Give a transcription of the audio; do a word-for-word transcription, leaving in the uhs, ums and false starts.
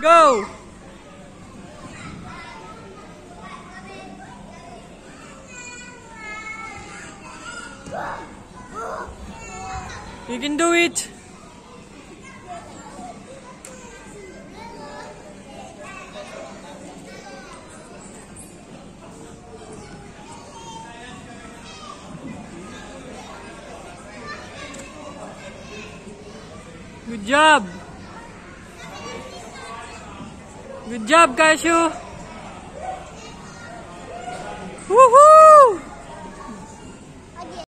Go! You can do it! Good job! Good job, Cashew! Woohoo!